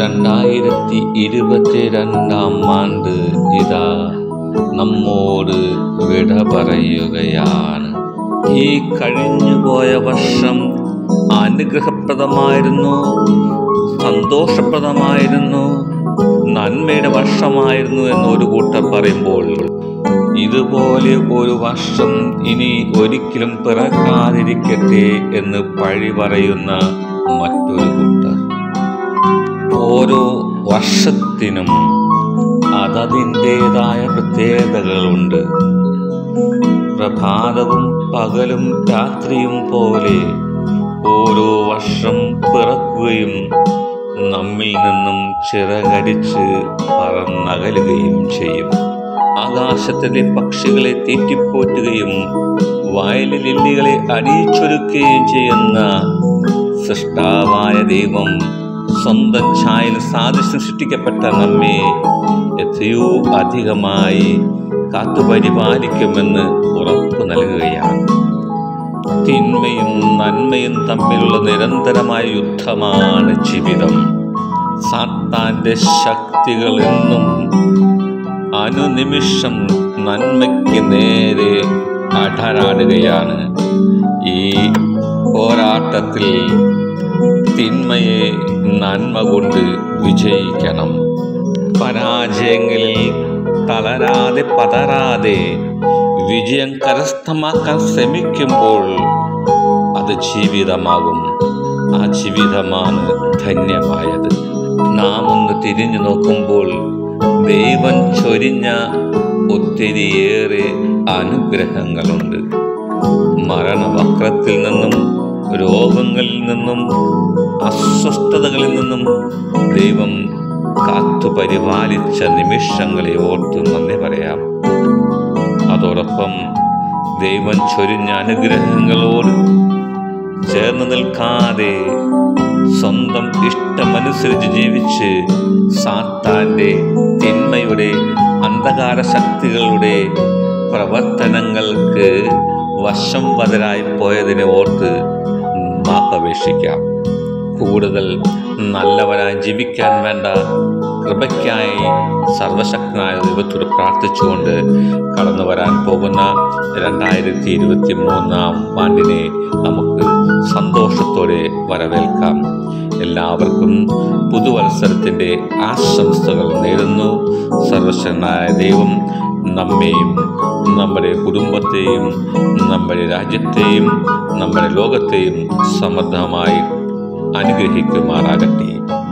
2022 ഇതാ നമ്മോട് വിട പറയുകയാണ്. ഈ കഴിഞ്ഞുപോയ വർഷം അനുഗ്രഹപ്രദമായിരുന്നു, സന്തോഷപ്രദമായിരുന്നു, നന്മയുടെ വർഷമായിരുന്നു എന്നൊരു കൂട്ടർ പറയുമ്പോൾ, ഇതുപോലെ ഒരു വർഷം ഇനി ഒരിക്കലും പിറക്കാതിരിക്കട്ടെ എന്ന് പഴി പറയുന്ന മറ്റൊരു കൂട്ടർ. ഓരോ വർഷത്തിനും അതതിൻ്റെതായ പ്രത്യേകതകളുണ്ട്. പ്രഭാതവും പകലും രാത്രിയും പോലെ ഓരോ വർഷം പിറക്കുകയും നമ്മിൽ നിന്നും ചിറകടിച്ച് പറന്നകലുകയും ചെയ്യും. ആകാശത്തിലെ പക്ഷികളെ തീറ്റിപ്പോറ്റുകയും വയലിലെ ലില്ലികളെ അണിയിച്ചൊരുക്കുകയും ചെയ്യുന്ന സൃഷ്ടാവായ ദൈവം സ്വന്തം ഛായയിൽ സാദൃശ്യം സൃഷ്ടിക്കപ്പെട്ട നമ്മെ എത്രയോ അധികമായി കാത്തുപരിപാലിക്കുമെന്ന് ഉറപ്പു നൽകുകയാണ്. തിന്മയും നന്മയും തമ്മിലുള്ള നിരന്തരമായ യുദ്ധമാണ് ജീവിതം. സാത്താന്റെ ശക്തികൾ എന്നും അനുനിമിഷം നന്മയ്ക്ക് നേരെ അടരാടുകയാണ്. ഈ പോരാട്ടത്തിൽ തിന്മയെ നന്മ കൊണ്ട് വിജയിക്കണം. പരാജയങ്ങളിൽ തളരാതെ പതറാതെ വിജയം കരസ്ഥമാക്കാൻ ശ്രമിക്കുമ്പോൾ അത് ജീവിതമാകും. ആ ജീവിതമാണ് ധന്യമായത്. നാം ഒന്ന് തിരിഞ്ഞു നോക്കുമ്പോൾ ദൈവം ചൊരിഞ്ഞ ഒത്തിരിയേറെ അനുഗ്രഹങ്ങളുണ്ട്. മരണവക്രത്തിൽ നിന്നും, രോഗങ്ങളിൽ നിന്നും, അസ്വസ്ഥതകളിൽ നിന്നും ദൈവം കാത്തുപരിപാലിച്ച നിമിഷങ്ങളെ ഓർത്ത് നന്ദി പറയാം. അതോടൊപ്പം ദൈവം ചൊരിഞ്ഞ അനുഗ്രഹങ്ങളോട് ചേർന്ന് നിൽക്കാതെ സ്വന്തം ഇഷ്ടമനുസരിച്ച് ജീവിച്ച് സാത്താന്റെ തിന്മയുടെ അന്ധകാര ശക്തികളുടെ പ്രവർത്തനങ്ങൾക്ക് വശം വതരായി പോയതിനെ ഓർത്ത് മാപ്പപേക്ഷിക്കാം. കൂടുതൽ നല്ലവരായി ജീവിക്കാൻ വേണ്ട കൃപയ്ക്കായി സർവശക്തനായ ദൈവത്തോട് പ്രാർത്ഥിച്ചുകൊണ്ട് കടന്നു വരാൻ പോകുന്ന 2023 ആണ്ടിനെ നമുക്ക് സന്തോഷത്തോടെ വരവേൽക്കാം. എല്ലാവർക്കും പുതുവത്സരത്തിൻ്റെ ആശംസകൾ നേരുന്നു. സർവശക്തനായ ദൈവം നമ്മെയും നമ്മുടെ കുടുംബത്തെയും നമ്മുടെ രാജ്യത്തെയും നമ്മുടെ ലോകത്തെയും സമൃദ്ധമായി അനുഗ്രഹിക്കുമാറാകട്ടെ.